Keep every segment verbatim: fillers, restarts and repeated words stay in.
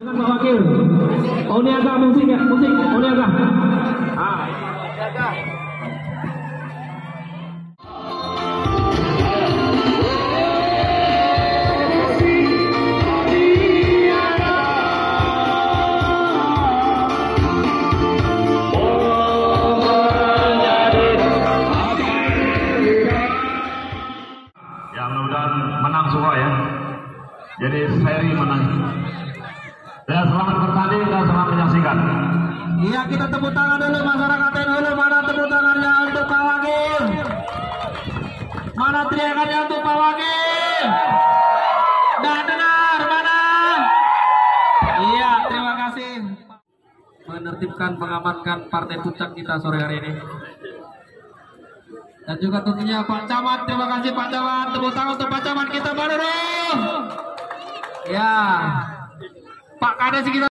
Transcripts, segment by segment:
Dengan Pak Wakil, Oniaga musik ya, musik Oniaga. Ah, Oniaga. Ya mudah-mudahan menang semua ya. Jadi seri menang. Ya selamat bertanding dan selamat menyaksikan. Iya, kita tepuk tangan dulu masyarakat dulu. Mana tepuk tangannya untuk Pak Wakil? Mana teriakannya untuk Pak Wakil? Dah dengar mana? Iya, terima kasih. Menertibkan, mengamankan partai puncak kita sore hari ini. Dan juga tentunya Pak Camat, terima kasih Pak Camat. Tepuk tangan untuk Pak Camat kita baru. Ya, Pak Kades kita.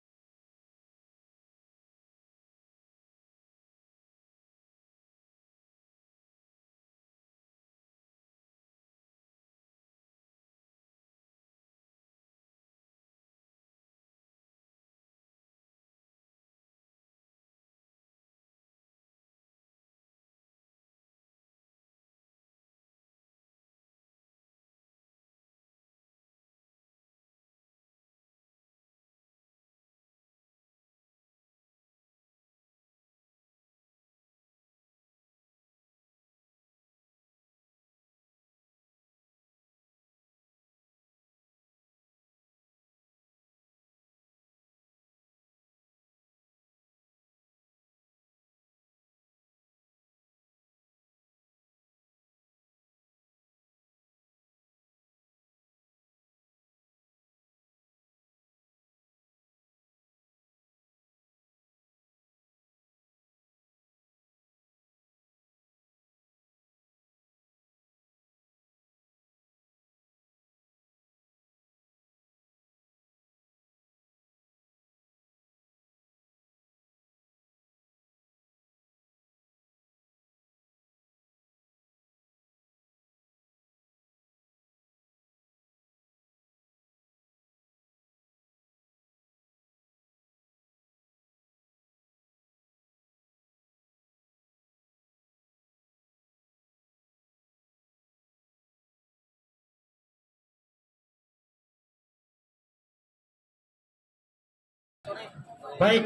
Baik,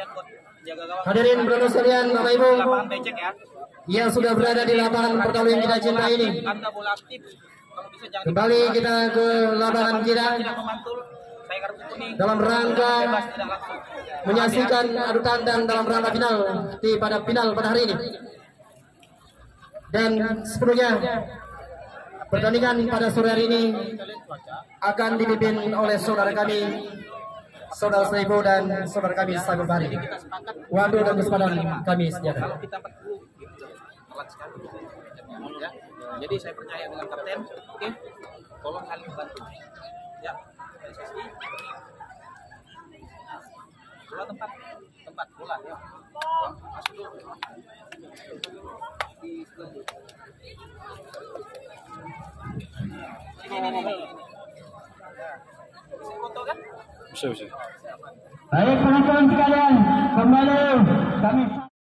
hadirin brother sekalian, Bapak Ibu yang sudah berada di lapangan pertandingan yang kita cintai ini, kembali kita ke lapangan kita dalam rangka menyaksikan adu tandang dalam rangka final di pada final pada hari ini. Dan sepenuhnya pertandingan pada sore hari ini akan dipimpin oleh saudara kami, Saudara Saibo dan saudara kami Sagur Bari. Waduh dan kesempatan kami sejahtera. Jadi saya percaya dengan kapten. Oke, tolong saling bantu. Ya, dari sesi bola tempat tempat bola ya. Masuk dulu. Di sini ini ini. Bisa foto kan? Bisa bisa. Baik penonton sekalian, kembali kami.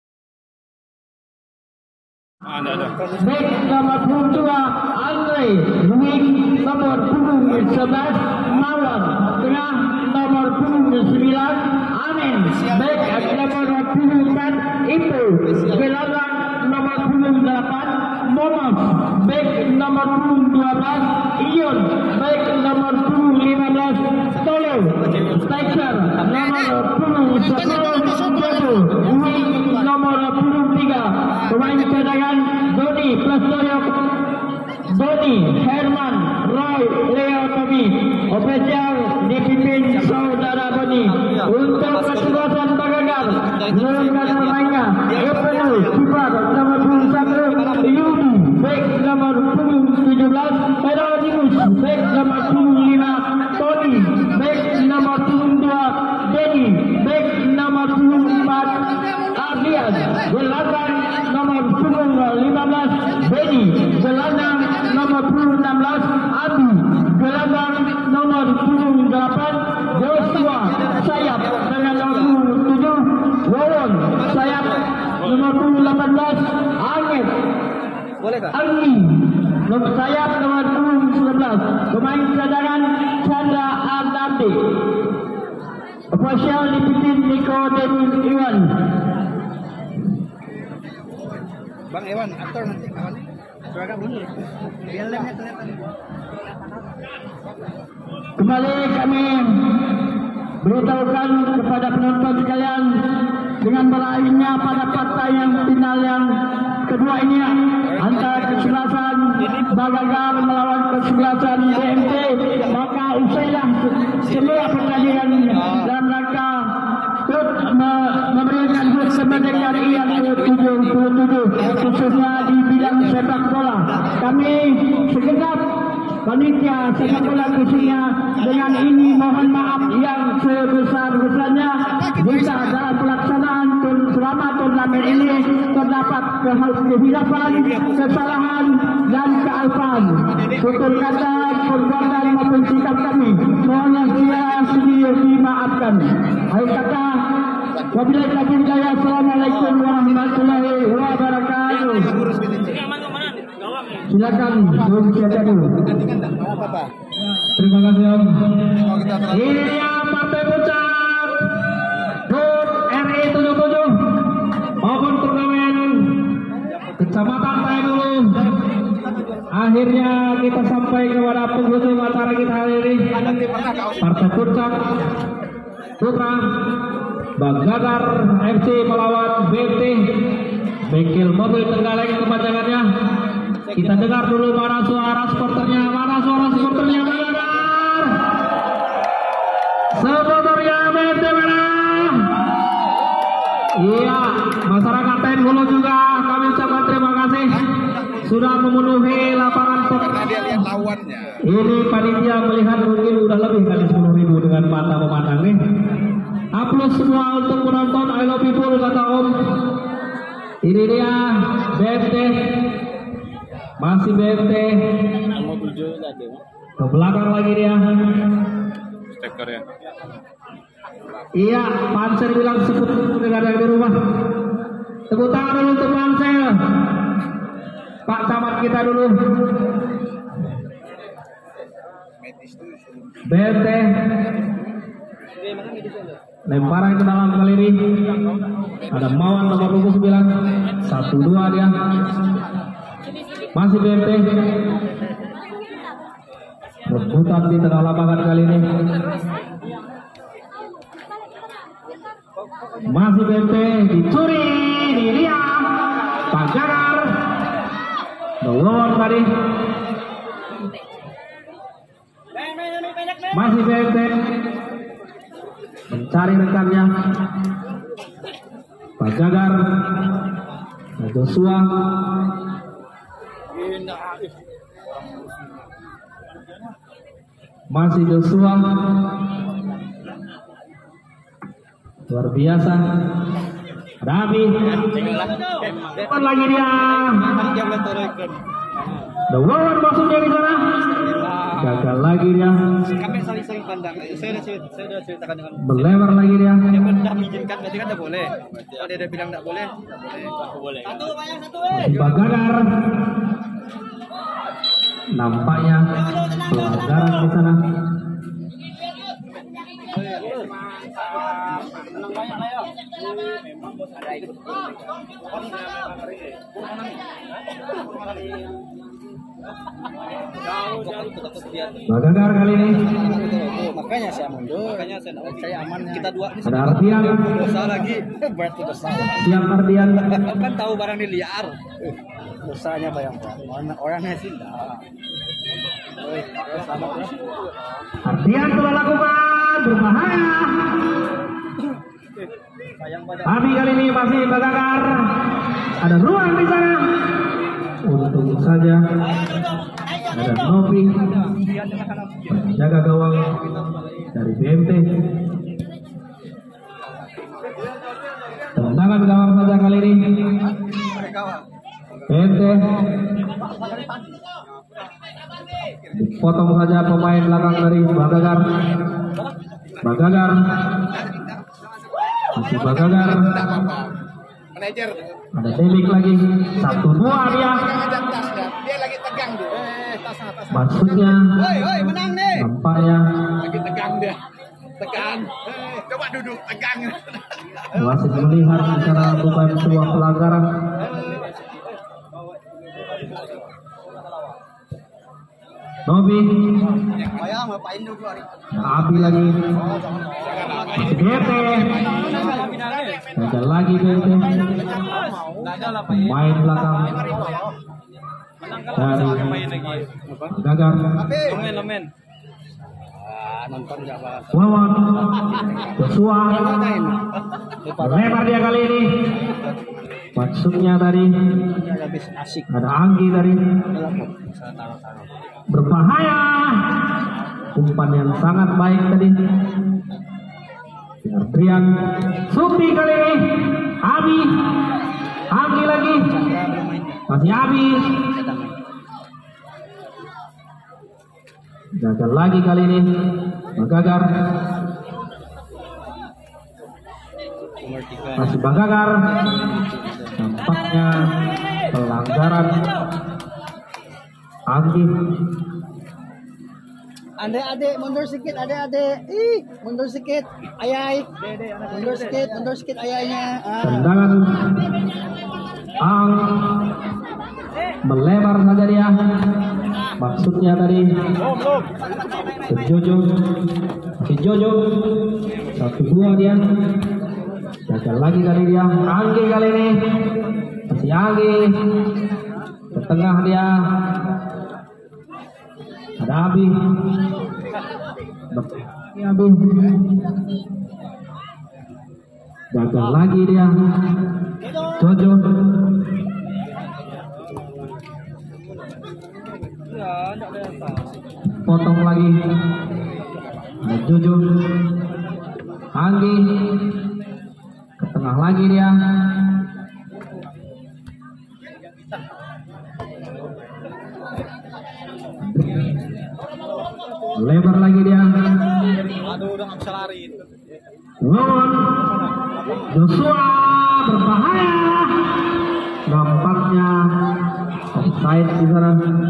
Ada ada. Back nomor puluh dua Andre, wing nomor puluh sebelas Mawan, tengah nomor puluh sembilan Amin, back nomor puluh empat Ibu, gelandang nomor puluh delapan Momos, back nomor puluh dua belas Ion, back nomor puluh lima belas Tolo, striker nomor puluh sepuluh Jojo, wing nomor puluh tiga pemain cadangan Doni plus Toyok, Doni Herman Roy Leo Tommy, official dipimpin saudara Boni. Untuk kesebelasan Bagagar menurunkan pemainnya Epenuh kiper nomor puluh satu Yudi, back nomor puluh tujuh belas Herodimus, back nomor puluh lima Tony, back nomor puluh dua Denny, back nomor puluh empat Ardian, gelandang nomor puluh lima belas Benny, gelandang nomor enam belas Adi, gelandang nomor delapan Joshua, Boleh Kak? Almi, nomor sayap nomor punggung sembilan belas, pemain cadangan Chandra Arnandi. Official dipimpin Niko Dewi Iwan. Bang Iwan, aktor nanti kawan. Seragam dulu. Biar lemnya kelihatan. Kembali kami beritahukan kepada penonton sekalian dengan berakhirnya pada partai yang final yang kedua ini antara kesebelasan Bagagar melawan kesebelasan B M T, maka usailah semua pertandingan dalam rangka untuk memberikan hut kemerdekaan yang ke tujuh puluh tujuh khususnya di bidang sepak bola. Kami segenap panitia sepak bola khususnya dengan ini mohon maaf yang sebesar-besarnya jika dalam pelaksanaan selama turnamen ini terdapat kehilapan, kesalahan dan kealpaan. Tutur kata, perbuatan maupun sikap kami mohonlah sedia dimaafkan. Akhir kata, wabillahi taufiq hidayah. Assalamualaikum warahmatullahi wabarakatuh. Silakan, Bung Syeda dulu. Terima kasih Om. Ini dia Partai Puncak Hut R I tujuh puluh tujuh maupun turnamen Kecamatan Tayadulu. Akhirnya kita sampai kepada penghujung acara kita hari ini. Partai Puncak Putra Bagagar F C melawan B T Bengkel Mobil Tenggalek kepanjangannya. Kita dengar dulu mana suara supporternya, mana suara supporternya Bagagar. Supporternya B T mana? Iya, masyarakat T N Hulu juga kami ucapkan terima kasih sudah memenuhi lapangan. Ini panitia melihat mungkin udah lebih kali sepuluh ribu dengan mata memandang nih. Aplaus semua untuk penonton. I love people kata Om. Ini dia B M T, masih B M T. Ke belakang lagi dia. Steker ya. Iya, Pansel bilang sebut dengan yang di rumah. Tepuk tangan dulu untuk Pansel. Pak Camat kita dulu. B M T lemparan ke dalam kali ini. Ada Mawan nomor dua puluh sembilan. Satu dua dia. Masih B M T. Rebutan di tengah lapangan kali ini. Masih B M T dicuri, ini dia Bagagar. Lawan tadi. Masih B M T mencari rekannya. Bagagar Joshua masih Joshua luar biasa. Rabi depan lagi dia. Lawan masuknya di sana. Gagal lagi dia. Kami saling-saling pandang. Saya sudah saya sudah ceritakan dengan Melebar lagi dia. dia kan tidak mengizinkan, berarti kan tidak boleh. Kalau dia, dia bilang tidak boleh, tidak boleh. Satu banyak satu. Bagagar. Nampaknya pelanggaran di sana. Bagagar kali ini. Makanya saya mundur. Makanya saya, saya aman. Kita dua ini Ada Ardian. dosa lagi. Berarti dosa. Siap Ardian. Kan tahu barang ini liar. Dosanya bayang-bayang. Orang orangnya sih enggak. Ardian telah lakukan berbahaya. Tapi kali ini masih Bagagar. Ada ruang di sana. Untung saja ada Novi jaga gawang dari B M T. Tendangan gawang saja kali ini B M T. Dipotong saja pemain belakang dari Bagagar. Bagagar masih Bagagar. Ada Delik lagi. Satu dua dia. Maksudnya Woi, woi, menang nih. nampaknya Lagi tegang dia. Tegang. Coba duduk, tegang. wasit melihat secara bukan sebuah pelanggaran. Nobi, Ayam ngapain dulu hari? Abi lagi, masih B T, gagal lagi B T, main belakang dari gagal. Wawan, Joshua, lebar dia kali ini. Maksudnya tadi ada Anggi tadi, berbahaya. Umpan yang sangat baik tadi. Trian, Suti kali ini, Abi, Anggi lagi, masih Abi. Gagal lagi kali ini, Bagagar. Masih Bagagar. Nampaknya pelanggaran Anggi. Adek-adek mundur sedikit, adek-adek. Ih, mundur sedikit. Ayai. Mundur sedikit, mundur sedikit ayainya. Ah. Tendangan Ang melebar saja dia. Maksudnya tadi si Jojo, si Jojo satu dua dia. Gagal lagi kali dia. Anggi kali ini, masih Anggi. Ke tengah dia. Ada Abi. Ini Abi. Gagal lagi dia. Jojo. Potong lagi. Ada Jojo. Anggi. Ke tengah lagi dia. Lebar lagi dia. Aduh, udah nggak bisa lari. Lawan Joshua berbahaya. Nampaknya offside di sana.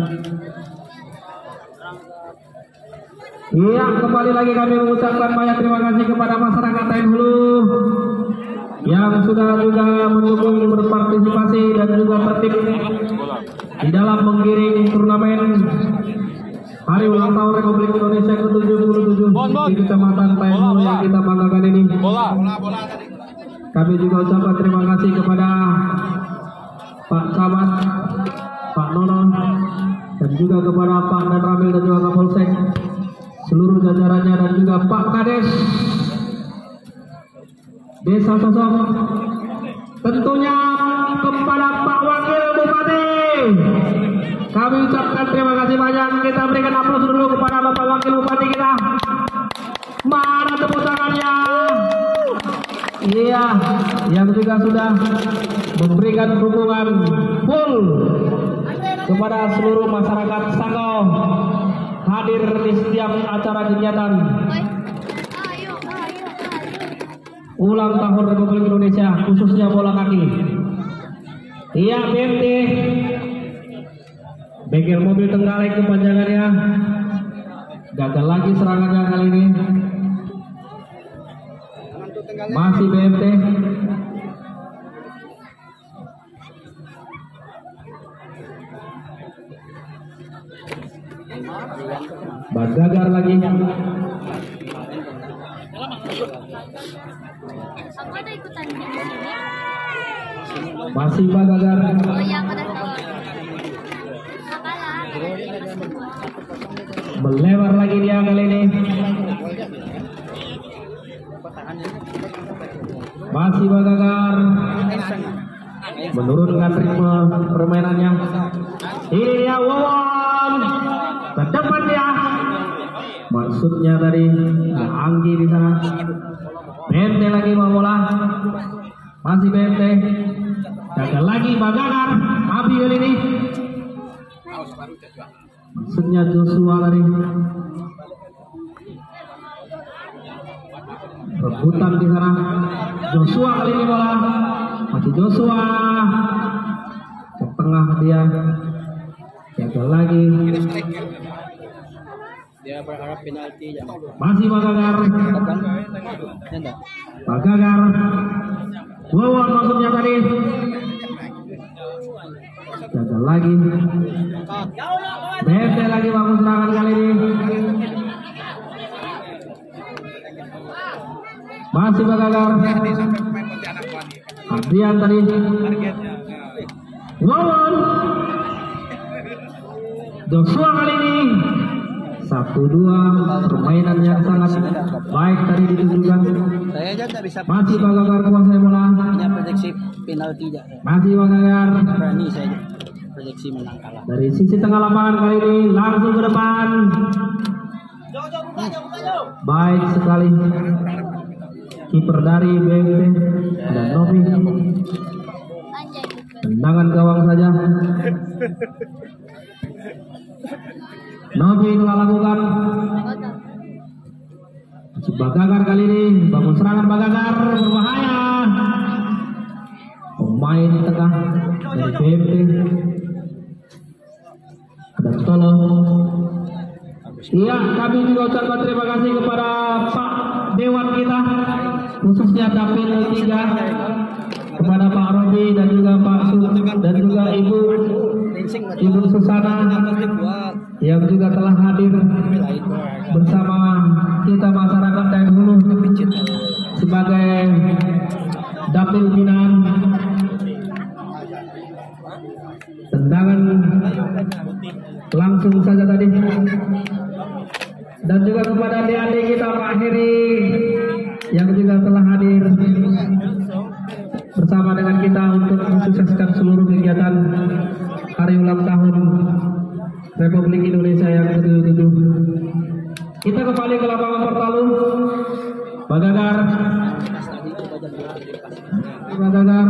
Iya, kembali lagi kami mengucapkan banyak terima kasih kepada masyarakat Tain Hulu yang sudah juga mendukung, berpartisipasi dan juga tertib di dalam menggiring turnamen Hari Ulang Tahun Republik Indonesia ke tujuh puluh tujuh di Kecamatan Tain Hulu yang kita banggakan ini. Kami juga ucapkan terima kasih kepada Pak Camat, Pak Nono, dan juga kepada Pak Dan Ramil dan juga Kapolsek, seluruh jajarannya, dan juga Pak Kades Desa Sosok, tentunya kepada Pak Wakil Bupati. Kami ucapkan terima kasih banyak. Kita berikan aplaus dulu kepada Bapak Wakil Bupati kita. Mana tepuk tangannya? Iya, yang juga sudah memberikan dukungan full kepada seluruh masyarakat Sanggau hadir di setiap acara kegiatan ulang tahun Republik Indonesia, khususnya bola kaki. Iya, B M T bengkel mobil Tenggalek kepanjangannya. Gagal lagi serangannya kali ini. Masih B M T. Bagagar lagi. Aku ada ikutan di sini. Masih Bagagar. Oh iya, aku udah tahu. Kalah. Melebar lagi dia kali ini. Masih Bagagar menurunkan ritme permainannya. Ini dia Wawan ke depan dia. Maksudnya dari Anggi di sana. B M T lagi bawa bola. Masih B M T. Gagal lagi Bagagar. Abi kali ini. Maksudnya Joshua tadi. Rebutan di sana. Joshua kali ini bola. Masih Joshua. Ke tengah dia. Gagal lagi. Dia berharap penalti ya. Masih Bagagar. Janda. Bagagar. Wawan maksudnya tadi. Gagal lagi. Bete lagi bangun serangan kali ini. Masih Bagagar. Adrian tadi. Wawan. Joshua kali ini. Satu dua permainan yang sangat baik tadi ditunjukkan. Saya aja nggak bisa. Masih Bagagar kuasai bola. Punya prediksi penalti ya. Masih Bagagar. Berani saya prediksi menang kalah. Dari sisi tengah lapangan kali ini langsung ke depan. Baik sekali. Kiper dari B M T dan Novi. Tendangan gawang saja. Novi telah lakukan. Bagagar kali ini bangun serangan Bagagar berbahaya. Pemain tengah dari B M T dan Solo. Iya, kami juga ucapkan terima kasih kepada Pak Dewan kita, khususnya Dapil tiga, kepada Pak Robi dan juga Pak Su dan juga Ibu Ibu Susana yang juga telah hadir bersama kita masyarakat Dayak Hulu sebagai Dapil binaan. Tendangan langsung saja tadi. Dan juga kepada adik-adik kita Pak Heri yang juga telah hadir bersama dengan kita untuk mensukseskan seluruh kegiatan hari ulang tahun Republik Indonesia yang ke tujuh puluh tujuh. Kita kembali ke lapangan Pertalu. Bagagar. Bagagar.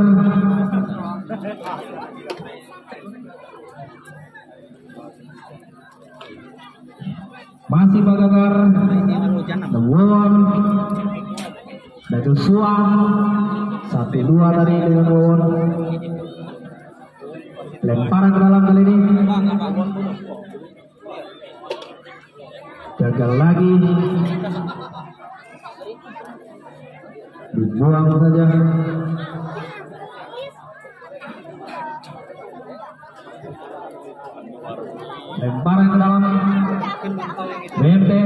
Masih Bagagar. Wawan. Dan Joshua. Satu dua dari dengan Wawan. Lemparan ke dalam kali ini. Gagal lagi. Dibuang saja. Lemparan ke dalam. B M T.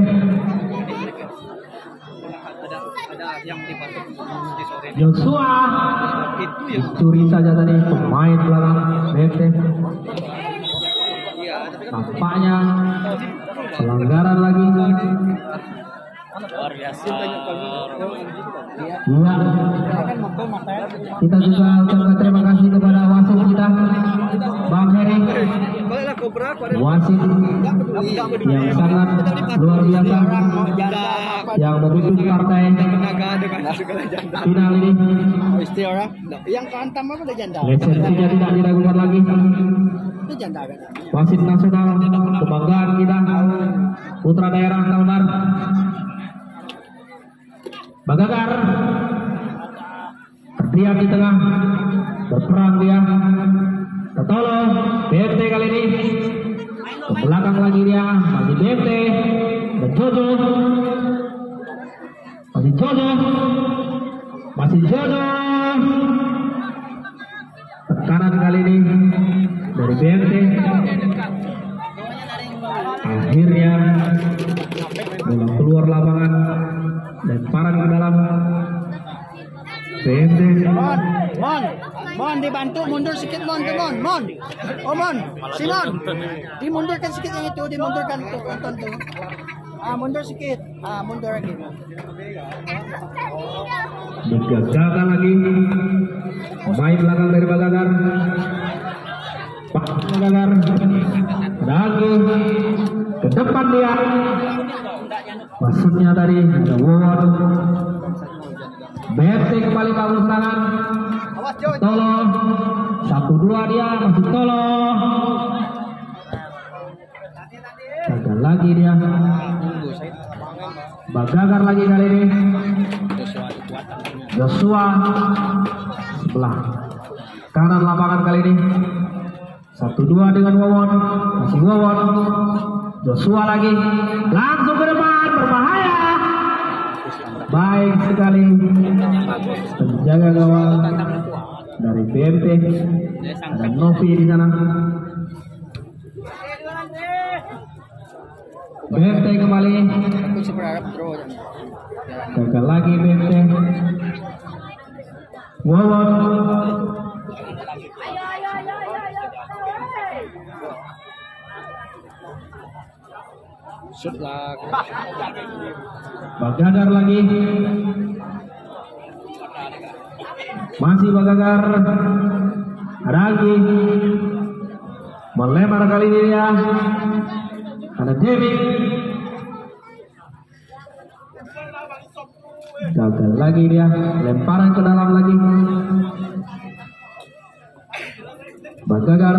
Joshua. Curi saja tadi pemain belakang B M T. Nampaknya pelanggaran lagi. Iya. Kita juga ucapkan terima kasih kepada wasit kita, Bang Heri. Wasit yang sangat luar biasa, yang memimpin partai final ini. Yang keantam apa ada janda? Lisensinya tidak diragukan lagi. Itu janda kan? Wasit nasional kebanggaan kita, putra daerah Kalbar. Bagagar terdiam di tengah, berperang dia. Tertolong B M T kali ini. Ke belakang lagi dia, masih B M T. Dan Jojo, masih Jojo, masih Jojo. Tekanan kali ini dari B M T. Akhirnya bola keluar lapangan. Lemparan ke dalam. B M T. Mon, Mon, Mon dibantu mundur sedikit Mon, tuh Mon, Mon, oh Mon, si Mon, dimundurkan sedikit yang itu, dimundurkan tuh, tonton tuh, ah mundur sedikit, ah mundur lagi. Digagalkan lagi. Main belakang dari Bagagar. Pak Bagagar lagi ke depan dia. Maksudnya tadi ada Wawan. B M T kembali bangun serangan. Tolong. Satu dua dia masih tolong. Gagal lagi dia. Bagagar lagi kali ini. Joshua sebelah kanan lapangan kali ini. Satu dua dengan Wawon, masih Wawon. Joshua lagi, langsung ke depan, berbahaya. Baik sekali penjaga gawang dari B M T. Ada Novi di sana. B M T kembali. Gagal lagi B M T. Wawon. Shoot lah. Bagagar lagi. Masih Bagagar. Lagi. Melempar kali ini dia. Ada David. Gagal lagi dia. Lemparan ke dalam lagi. Bagagar.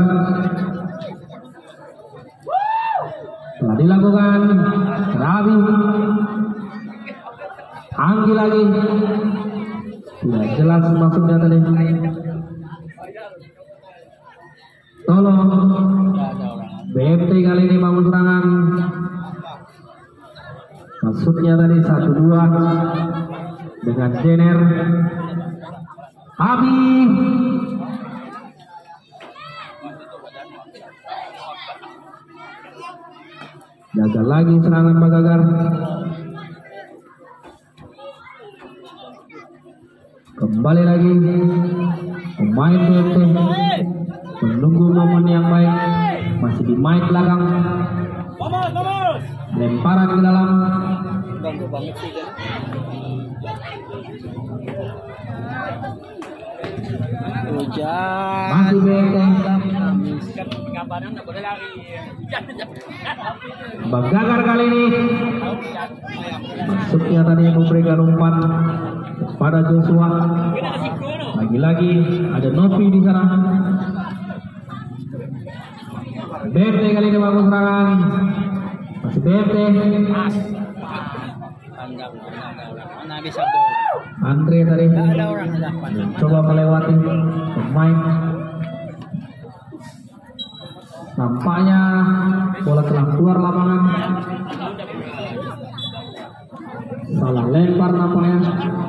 Telah dilakukan. Rabi. Anggi lagi. Tidak jelas maksudnya tadi. Tolong. B M T kali ini bangun serangan. Maksudnya tadi satu dua dengan Jenner. Abi. Gagal lagi serangan Bagagar. Kembali lagi pemain B M T menunggu momen yang baik, masih di main belakang. Lemparan ke dalam. Masih B M T. Bagagar kali ini masuknya tadi memberikan umpan pada Joshua. Lagi-lagi ada Novi di sana. B M T kali ini bagus serangan. Masih B M T. Andre tadi coba melewati pemain. Nampaknya bola telah keluar lapangan. Salah lempar nampaknya.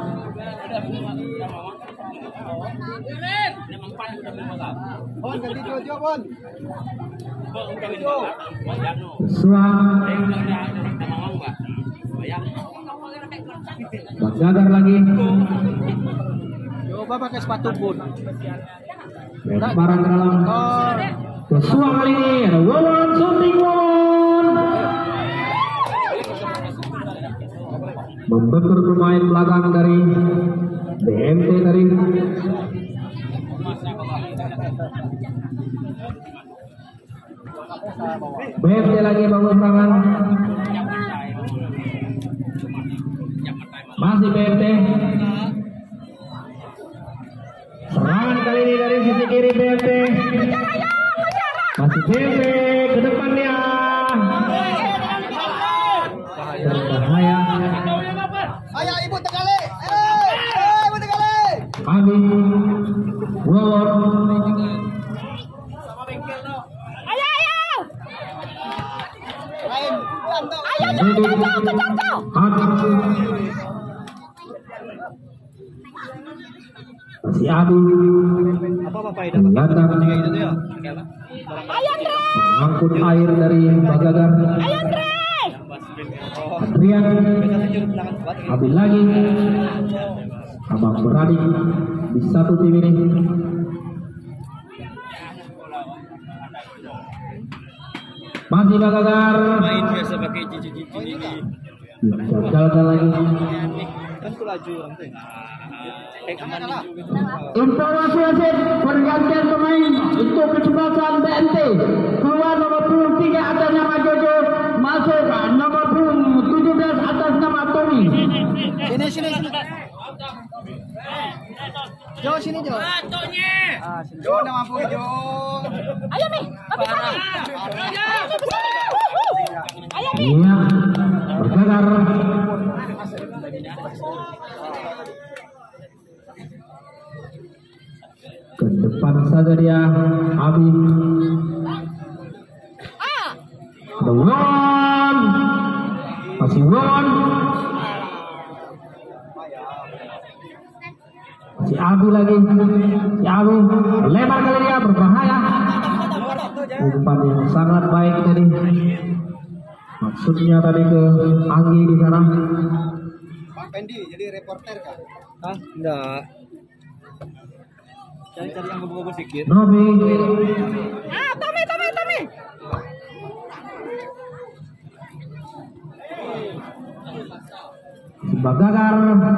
Suang. Bagagar lagi. Coba pakai sepatu pun. Lemparan ke dalam. Joshua kali ini ada Wawon, shooting Wawon. Membentur pemain belakang dari B M T tadi. B M T lagi bangun serangan. Masih B M T. Serangan kali ini dari sisi kiri B M T. Masih B M T ke depannya. Berbahaya. Ayo ibu Tegali. Eh, ibu Tegali. Abi. Wawon. Ayo, ayo. Lain. Ayo, kejar kau, kejar kau. Masih Abi. Apa-apa itu? Gelandang. Ayo, Andre. Mengangkut air dari Bagagar. Ayo, Andre. Adrian. Abi lagi. Abang beradik di satu tim ini. Masih Bagagar. Main biasa pakai cici-cici ini. Gagal lagi. Kan tuh laju nanti. Informasi wasit pergantian pemain untuk kesempatan B M T. Keluar nomor puluh tiga atas nama Jojo, masuk nomor tujuh belas atas nama Tommy. Sini sini sini. Jo sini Jo. Ah, sini. Jo nama apa Jo? Ayo, Mi. Ayo, Mi. Ayo, Mi. Iya, Bagagar. Ke depan saja dia Abi. Ah. Ada Won, masih Won, masih Abi lagi, si Abi lebar kali dia berbahaya. Umpan yang sangat baik tadi. Maksudnya tadi ke Anggi di sana. Pak Pendi jadi reporter kan? Ah, enggak. Cari-cari yang bagus-bagus sedikit. Nobi, Ah, Tommy, Tommy, Tommy. Bagagar,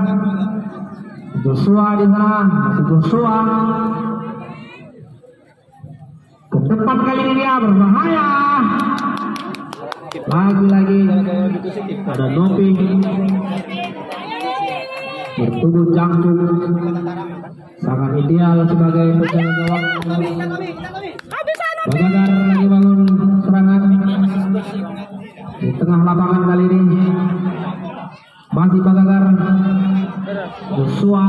Joshua di sana, masih Joshua. Ke depan kali ini dia berbahaya. Lagi-lagi ada Nopi bertubuh jangkung, sangat ideal sebagai penjaga gawang. Bagagar lagi bangun serangan di tengah lapangan kali ini. Masih Bagagar, Joshua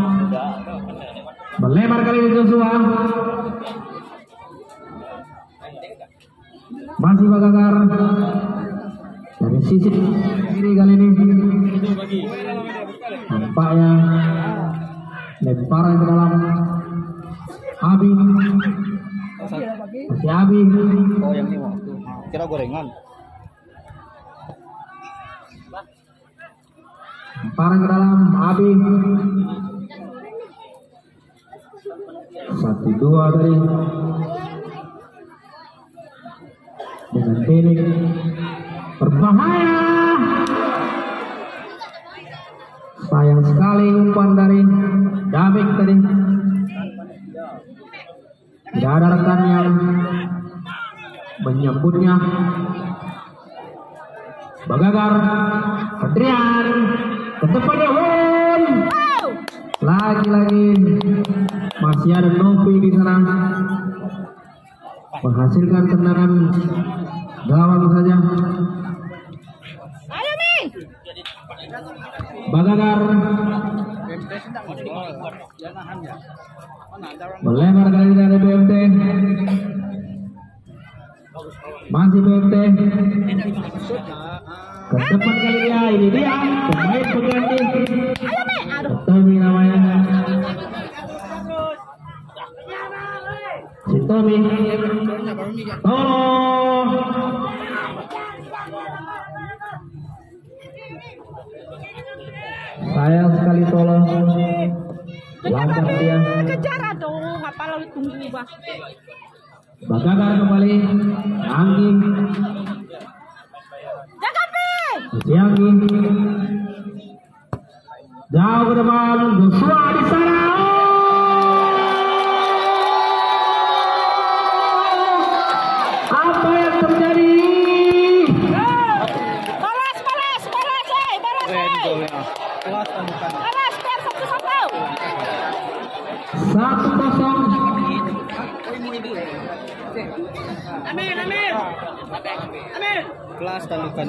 melebar kali ini Joshua. Masih Bagagar dari sisi kiri kali ini. Nampaknya lemparan ke dalam Abi. Masih Abi. Oh, yang ini waktu. Kira gorengan. Lemparan ke dalam Abi. Satu dua tadi. Dengan teknik berbahaya. Sayang sekali umpan dari Dabik tadi. Tidak ada rekan yang menyambutnya. Bagagar, Adrian, ke depannya Won. Lagi-lagi masih ada Nopi di sana. Menghasilkan tendangan gawang saja. Ayo, Mi. Bagagar melebar kali dari B M T. Masih B M T. Ke depan kali dia, ini dia pemain pengganti. Ayo, Mi. Aduh. Tommy namanya. Si Tommy. Oh. Sayang sekali tolong. Lancar dia. Kejar aduh, apa lalu tunggu bah. Bagagar kembali. Anggi. Jaga Pi. Si Anggi. Jauh ke depan. Joshua di sana. Apa yang terjadi? Balas, balas, balas, eh, balas, eh. Kelas bukan. Balas, biar satu-satu. Satu kosong. Amin, amin. Amin. Kelas dan bukan.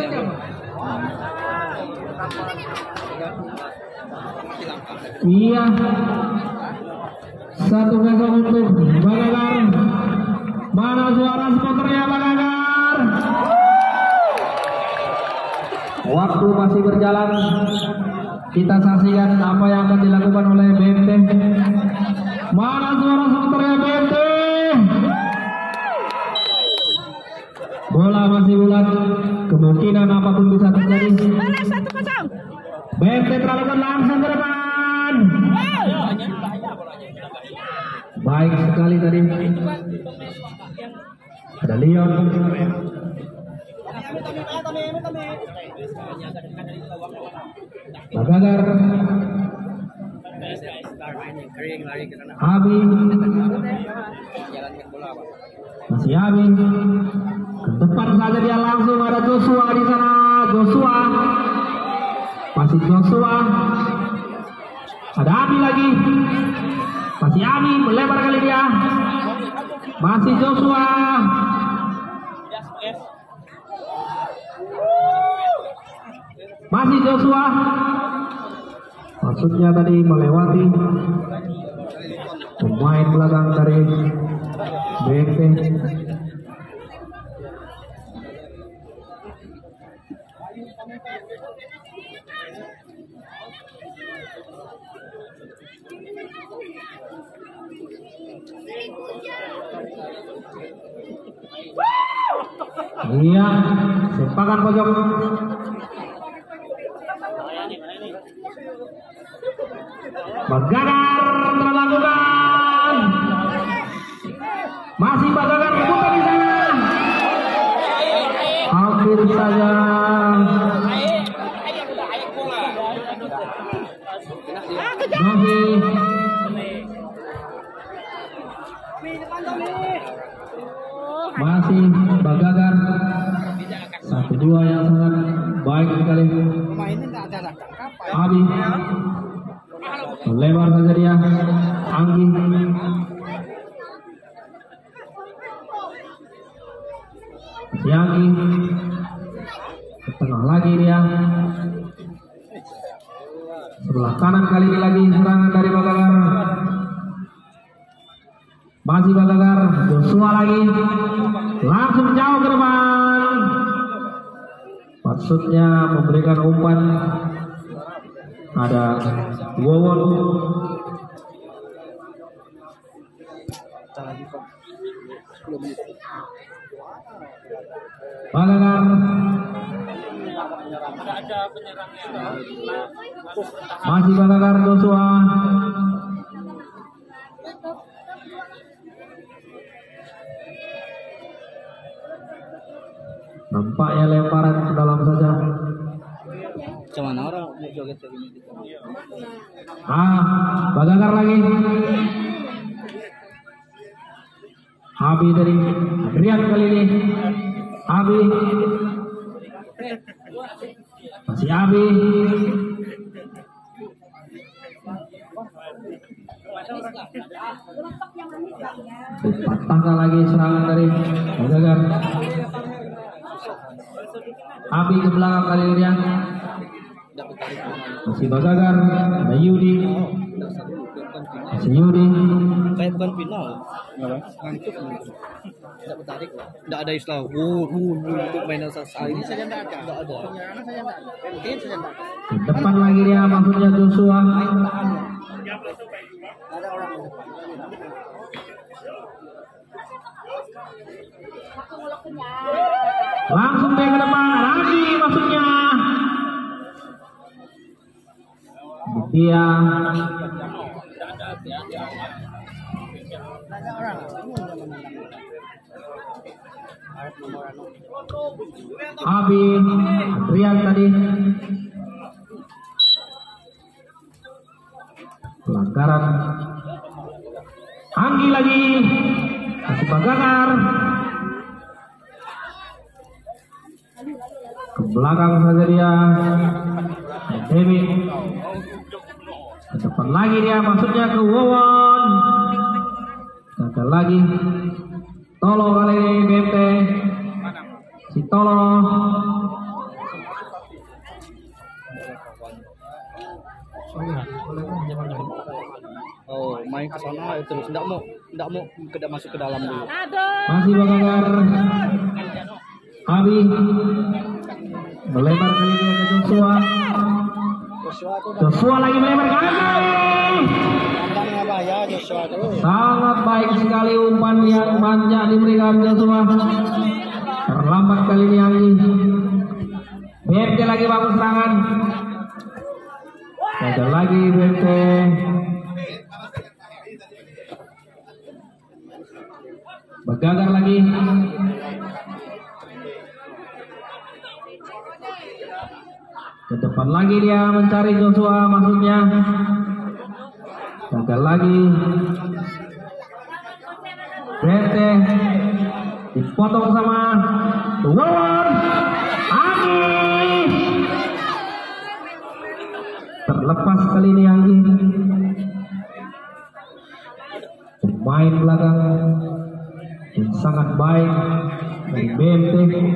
Iya. Satu kosong untuk Bagagar. Mana suara supporternya Bagagar? Waktu masih berjalan. Kita saksikan apa yang akan dilakukan oleh B M T. Mana suara supporternya B M T? Bola masih bulat. Kemungkinan apapun bisa terjadi. Balas satu kosong. B M T terlalu langsung ke depan. Baik sekali tadi. Ada Leon. Bagagar. Abi. Masih Abi. Ke depan saja dia langsung ada Joshua di sana. Joshua. Masih Joshua. Ada Abi lagi. Masih Abi melebar kali dia. Masih Joshua. Masih Joshua. Maksudnya tadi melewati Pemain belakang dari B M T. Iya, sepakan pojok. Bagagar terlakukan. Masih Bagagar bukan di sana. Hampir saja. Masih. Masih Bagagar. Satu dua yang sangat baik sekali. Abi lebar saja dia. Anggi si Anggi ke tengah lagi dia. Sebelah kanan kali ini lagi serangan dari Bagagar. Masih Bagagar. Joshua lagi langsung jauh ke depan. Maksudnya memberikan umpan. Ada Wowon. Bagagar. Masih Bagagar Joshua. Nampaknya lemparan ke dalam saja. Cuman orang joget kayak gini. Ah, Bagagar lagi. Abi dari Adrian kali ini. Abi. Masih Abi. Patahkan lagi serangan dari Bagagar. Abi ke belakang kali ini dia. Masih Bagagar. Ada Yudi. Masih Yudi. Kayak bukan final. Ngantuk. Tidak bertarik. Tidak ada istilah. Wuh, wuh, wuh, untuk mainan saat ini saja tidak ada. Tidak ada. Mungkin saja tidak. Di depan lagi dia maksudnya Joshua. Ada orang di depan. Langsung dia ke depan lagi maksudnya. Dia Abi Adrian tadi pelanggaran. Anggi lagi. Masih Bagagar. Ke belakang saja dia. Dewi. Ke depan lagi dia maksudnya ke Wowon. Gagal lagi. Tolo kali ini B M T. Si Tolo. Oh, main ke sana terus tidak mau tidak mau tidak masuk ke dalam dulu. Masih Bagagar. Abi melebar kali ini ke Joshua. Joshua lagi melebar kali. Ya, Joshua terus. Sangat baik sekali umpan yang banyak diberikan Joshua. Terlambat kali ini Anggi. B M T lagi bagus serangan. Gagal lagi B M T. Bagagar lagi. Ke depan lagi dia mencari Joshua maksudnya. Gagal lagi. B M T dipotong sama Wowon. Anggi. Terlepas kali ini Anggi. Pemain belakang yang sangat baik dari B M T.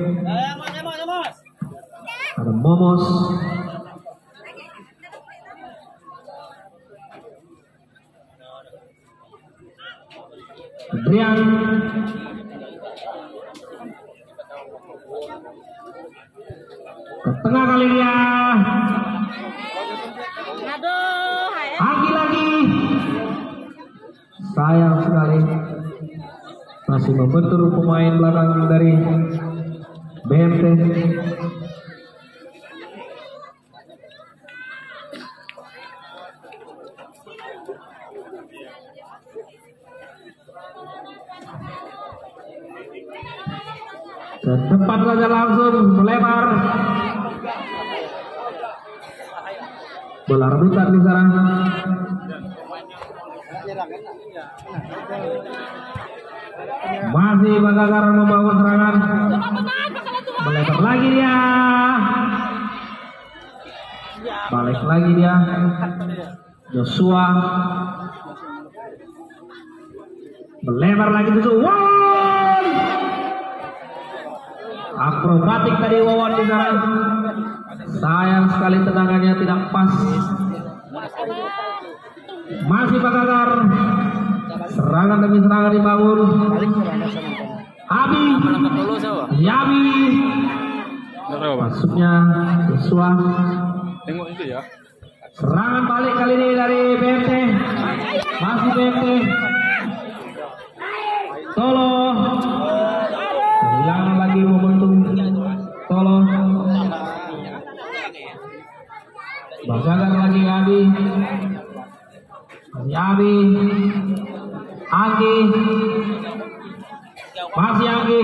Ada Momos. Febrian ke tengah kali dia. Aduh, hai. Lagi-lagi sayang sekali masih membentur pemain belakang dari B M T. Ke depan saja langsung melebar. Bola rebutan di sana. Masih Bagagar membangun serangan. Melebar lagi dia. Balik lagi dia. Joshua. Melebar lagi Joshua. Wow! Akrobatik tadi Wawan di sana. Sayang sekali tendangannya tidak pas. Masih Bagagar. Serangan demi serangan dibangun. Abi. Yabi. Masuknya Joshua. Tengok itu ya. Serangan balik kali ini dari B M T. Masih B M T. Tolo. Kehilangan lagi momentum. Tolo. Bagagar lagi Abi. Masih Abi. Anggi. Masih Anggi.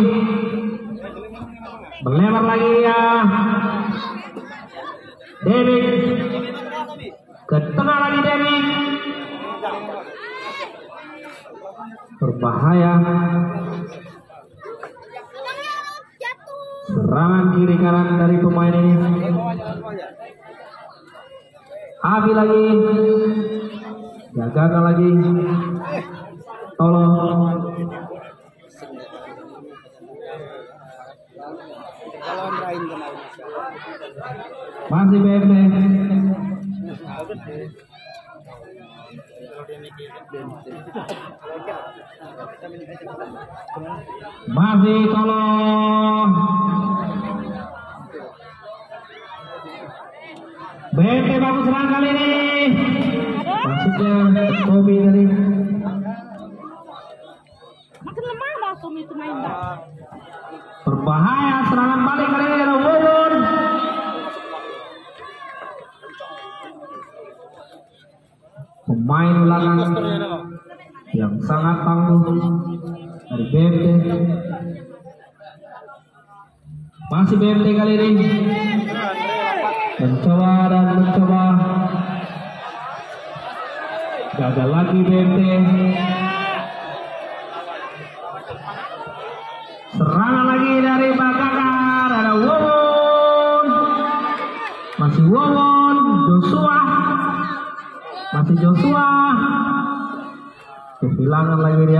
Melebar lagi ya. Dewi. Ke tengah lagi Dewi. Berbahaya. Serangan kiri kanan dari pemain ini. Abi lagi. Gagal lagi. Tolong. Masih B M T. Masih tolong. B M T bagus serang kali ini. Maksudnya Tobi tadi. Makin lemah dah Tommy itu main dah. Berbahaya serangan balik kali ini ada Wawon. Pemain belakang yang sangat tangguh dari B M T. Masih B M T kali ini. Mencoba dan mencoba. Gagal lagi B M T. Serangan lagi dari Bagagar. Ada Wawon. Masih Wawon. Joshua. Masih Joshua. Kehilangan lagi dia.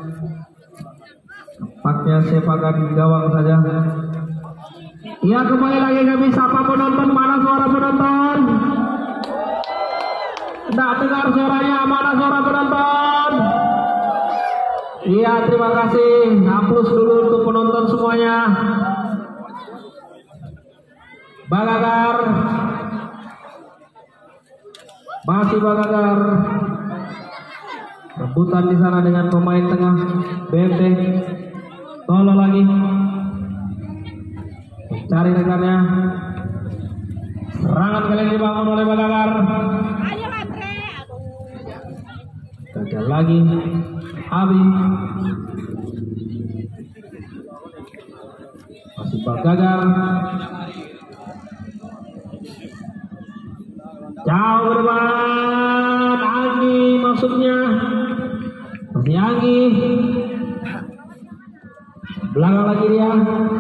Nampaknya sepakan gawang saja. Ya, kembali lagi kami sapa penonton. Mana suara penonton? Tidak dengar suaranya. Mana suara penonton? Iya, terima kasih. Aplaus dulu untuk penonton semuanya. Bagagar. Masih Bagagar. Rebutan di sana dengan pemain tengah B M T. Tolong lagi. Cari rekannya. Serangan kali ini dibangun oleh Bagagar. Ayo Andre. Gagal lagi. Abi. Masih Bagagar. Jauh berban. Anggi maksudnya. Masih Anggi. Belakang lagi dia.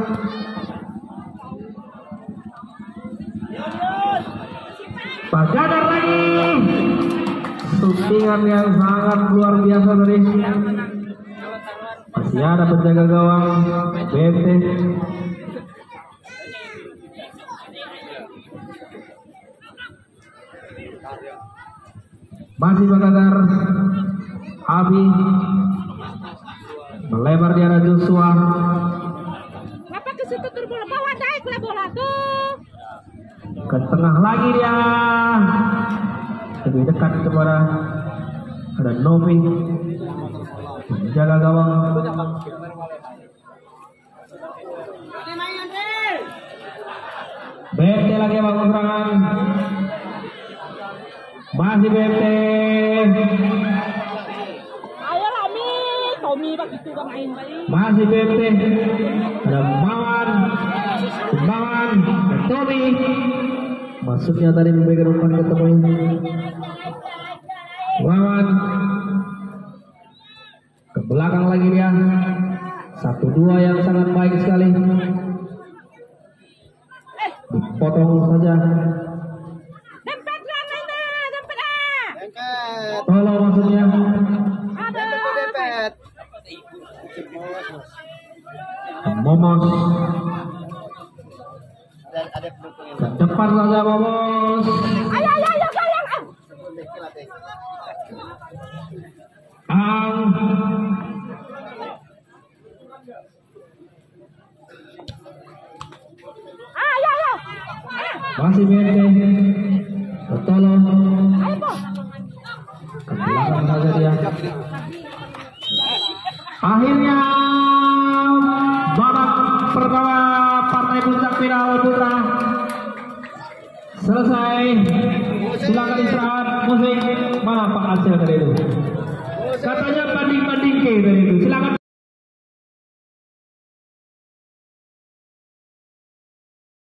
Bagagar lagi. Shootingan yang sangat luar biasa tadi. Masih ada penjaga gawang B M T. Masih Bagagar. Abi. Lebar dia ada Joshua. Kenapa ke situ terus bola bawa naik lah bola tuh. Ke tengah lagi dia. Lebih dekat kepada ada Novi. Jaga gawang. B M T lagi bangun serangan. Masih B M T. Ayo lah Mi, Tommy begitu kan main baik. Masih B M T. Ada Mawan. Mawan. Tommy. Masuknya tadi memberikan umpan ke teman. Mawan. Ke belakang lagi dia. Satu dua yang sangat baik sekali. Dipotong saja. Dempet lah mainnya, dempet ah. Dempet. Tolong maksudnya. Aduh. Dempet. Momos. Dan ada pendukung yang Ke depan saja Momos. Ayo ayo ayo kalian ah. Ang. Ayo ayo. Masih B M T. Tolong. Ayo po. Ke belakang saja dia. Akhirnya babak pertama partai puncak final putra selesai. Silakan istirahat musik. Mana Pak Acil tadi itu? Katanya banding-banding ke tadi itu. Silakan